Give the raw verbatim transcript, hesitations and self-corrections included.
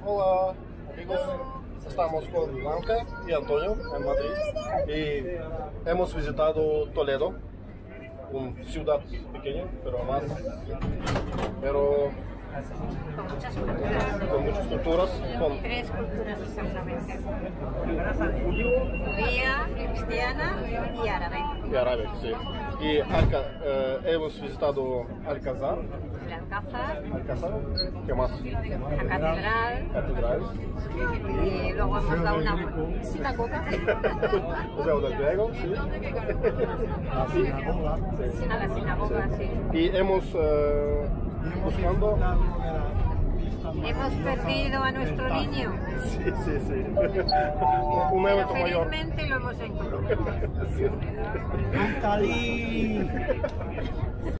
Hola amigos, estamos con Blanca y Antonio en Madrid y hemos visitado Toledo, una ciudad pequeña, pero más, pero Con muchas culturas. con muchas culturas, con Tres culturas exactamente. Judía, cristiana y árabe. y árabe, sí. Y Alca, eh, hemos visitado Alcázar, El Alcázar, Alcázar, ¿qué más? la catedral Catedral, y luego hemos dado una sinagoga. Museo del Griego, sí. La sinagoga. Sí. A la sinagoga, sí. Y hemos eh, buscando. Hemos perdido a nuestro niño, Sí, sí, sí. Un pero evento mayor. felizmente lo hemos encontrado. Sí. Cali.